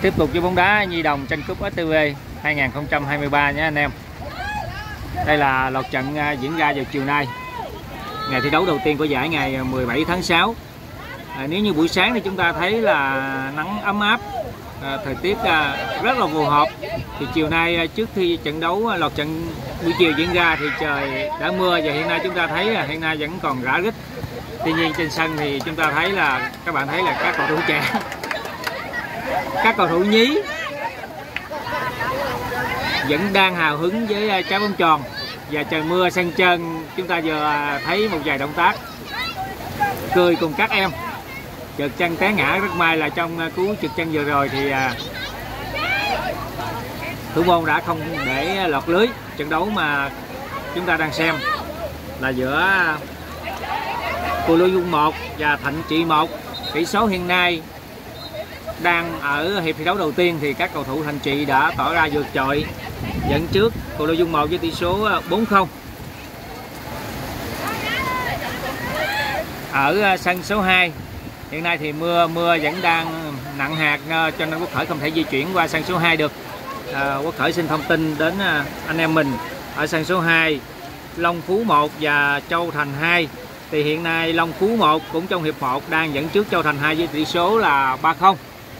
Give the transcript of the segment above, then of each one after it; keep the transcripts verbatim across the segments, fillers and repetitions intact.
Tiếp tục với bóng đá Nhi đồng tranh cúp ét tê vê hai nghìn không trăm hai mươi ba nhé anh em. Đây là loạt trận diễn ra vào chiều nay, ngày thi đấu đầu tiên của giải ngày mười bảy tháng sáu. À, nếu như buổi sáng thì chúng ta thấy là nắng ấm áp, à, thời tiết à, rất là phù hợp. Thì chiều nay à, trước khi trận đấu à, loạt trận buổi chiều diễn ra thì trời đã mưa và hiện nay chúng ta thấy là hiện nay vẫn còn rã rít. Tuy nhiên trên sân thì chúng ta thấy là các bạn thấy là các cầu thủ trẻ, các cầu thủ nhí vẫn đang hào hứng với trái bóng tròn. Và trời mưa sân trơn, chúng ta vừa thấy một vài động tác cười cùng các em trượt chân té ngã. Rất may là trong cú trượt chân vừa rồi thì thủ môn đã không để lọt lưới. Trận đấu mà chúng ta đang xem là giữa Cù Lao Dung một và Thạnh Trị một. Tỷ số hiện nay đang ở hiệp thi đấu đầu tiên thì các cầu thủ Thạnh Trị đã tỏ ra vượt trội, dẫn trước Cù Lao Dung một với tỷ số bốn không. Ở sân số hai hiện nay thì mưa mưa vẫn đang nặng hạt cho nên Quốc Khởi không thể di chuyển qua sân số hai được. À, Quốc Khởi xin thông tin đến anh em mình ở sân số hai Long Phú một và Châu Thành hai. Thì hiện nay Long Phú một cũng trong hiệp một đang dẫn trước Châu Thành hai với tỷ số là ba không.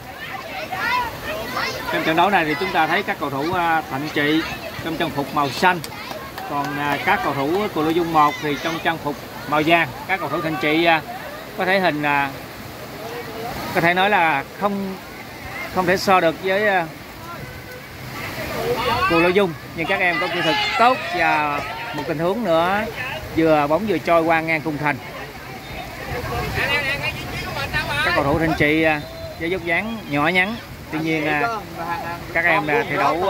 Trong trận đấu này thì chúng ta thấy các cầu thủ Thạnh Trị trong trang phục màu xanh, còn các cầu thủ Cù Lao Dung một thì trong trang phục màu vàng. Các cầu thủ Thạnh Trị có thể hình có thể nói là không không thể so được với Cù Lao Dung, nhưng các em có kỹ thuật tốt. Và một tình huống nữa, vừa bóng vừa trôi qua ngang khung thành. Các cầu thủ Thạnh Trị với dốc dáng nhỏ nhắn, tuy nhiên các em thi đấu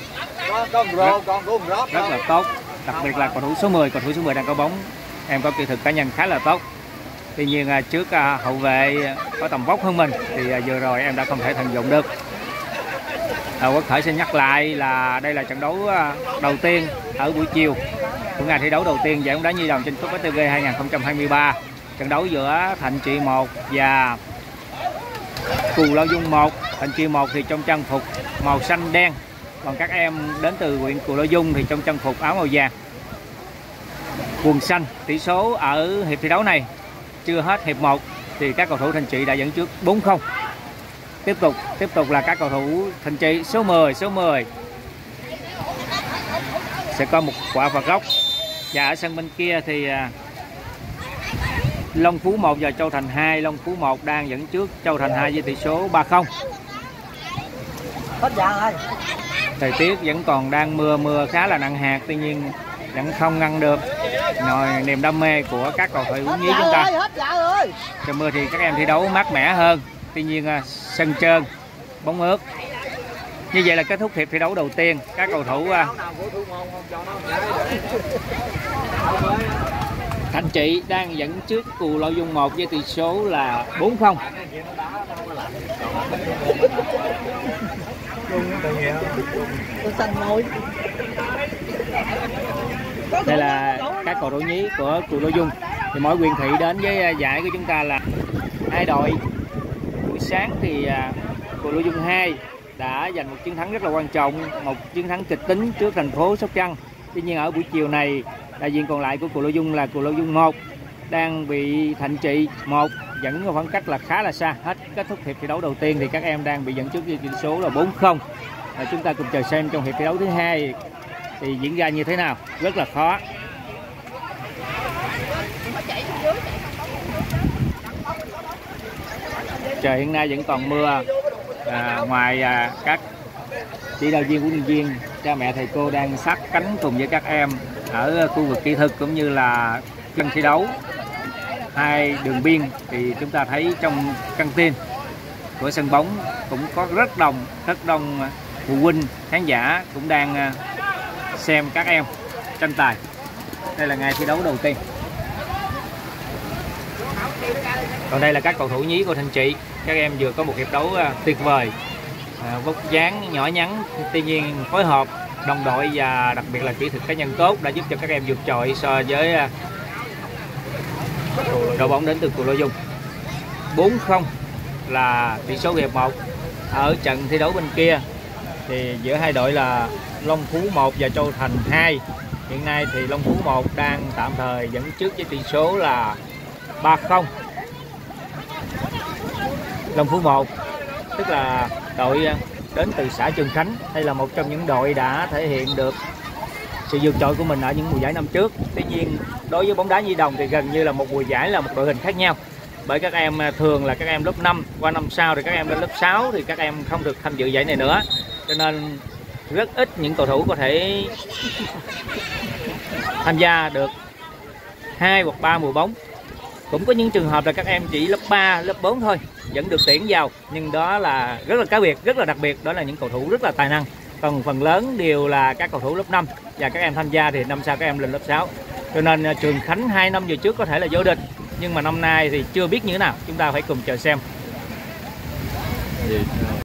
rất, rất là tốt. Đặc biệt là cầu thủ số mười, cầu thủ số mười đang có bóng, em có kỹ thuật cá nhân khá là tốt. Tuy nhiên trước hậu vệ có tầm vóc hơn mình thì vừa rồi em đã không thể tận dụng được. À, Quốc Khởi xin nhắc lại là đây là trận đấu đầu tiên ở buổi chiều của ngày thi đấu đầu tiên giải bóng đá Nhi đồng trên cúp ét tê vê hai nghìn không trăm hai mươi ba. Trận đấu giữa Thạnh Trị một và Cù Lao Dung một. Thạnh Trị một thì trong trang phục màu xanh đen, còn các em đến từ huyện Cù Lao Dung thì trong trang phục áo màu vàng, quần xanh. Tỷ số ở hiệp thi đấu này chưa hết hiệp một thì các cầu thủ Thạnh Trị đã dẫn trước bốn không. Tiếp tục tiếp tục là các cầu thủ Thạnh Trị số mười, số mười sẽ có một quả phạt góc. Và ở sân bên kia thì Long Phú một và Châu Thành hai. Long Phú một đang dẫn trước Châu Thành hai với tỷ số ba không. Thời tiết vẫn còn đang mưa, mưa khá là nặng hạt, tuy nhiên vẫn không ngăn được nồi niềm đam mê của các cầu thủ nhí chúng ta. Trong mưa thì các em thi đấu mát mẻ hơn, tuy nhiên sân trơn, bóng ướt. Như vậy là kết thúc hiệp thi đấu đầu tiên. Các cầu thủ Thạnh Trị đang dẫn trước Cù Lao Dung một với tỷ số là bốn không. Đây là các cầu thủ nhí của Cù Lao Dung. Thì mỗi huyện thị đến với giải của chúng ta là hai đội. Buổi sáng thì Cù Lao Dung hai đã giành một chiến thắng rất là quan trọng, một chiến thắng kịch tính trước thành phố Sóc Trăng. Tuy nhiên ở buổi chiều này, đại diện còn lại của Cù Lao Dung là Cù Lao Dung một đang bị Thạnh Trị một dẫn khoảng cách là khá là xa. Hết kết thúc hiệp thi đấu đầu tiên thì các em đang bị dẫn trước với tỷ số là bốn không. À, chúng ta cùng chờ xem trong hiệp thi đấu thứ hai thì diễn ra như thế nào, rất là khó. Trời hiện nay vẫn còn mưa. À, ngoài à, các chỉ đạo viên, huấn luyện viên, cha mẹ thầy cô đang sát cánh cùng với các em ở khu vực kỹ thuật cũng như là sân thi đấu hai đường biên, thì chúng ta thấy trong căng tin của sân bóng cũng có rất đông rất đông phụ huynh khán giả cũng đang xem các em tranh tài. Đây là ngày thi đấu đầu tiên. Còn đây là các cầu thủ nhí của Thạnh Trị. Các em vừa có một hiệp đấu tuyệt vời, à, vóc dáng nhỏ nhắn, tuy nhiên phối hợp đồng đội và đặc biệt là kỹ thuật cá nhân tốt đã giúp cho các em vượt trội so với đội bóng đến từ Cù Lao Dung. bốn không là tỷ số hiệp một. Ở trận thi đấu bên kia thì giữa hai đội là Long Phú một và Châu Thành hai. Hiện nay thì Long Phú một đang tạm thời dẫn trước với tỷ số là ba không. Long Phú một tức là đội đến từ xã Trường Khánh. Đây là một trong những đội đã thể hiện được sự vượt trội của mình ở những mùa giải năm trước. Tuy nhiên đối với bóng đá nhi đồng thì gần như là một mùa giải là một đội hình khác nhau. Bởi các em thường là các em lớp năm, qua năm sau thì các em lên lớp sáu thì các em không được tham dự giải này nữa. Cho nên rất ít những cầu thủ có thể tham gia được hai hoặc ba mùa bóng. Cũng có những trường hợp là các em chỉ lớp ba, lớp bốn thôi vẫn được tuyển vào, nhưng đó là rất là cá biệt, rất là đặc biệt, đó là những cầu thủ rất là tài năng. Còn phần lớn đều là các cầu thủ lớp năm và các em tham gia thì năm sau các em lên lớp sáu. Cho nên Trường Khánh hai năm về trước có thể là vô địch, nhưng mà năm nay thì chưa biết như thế nào, chúng ta phải cùng chờ xem.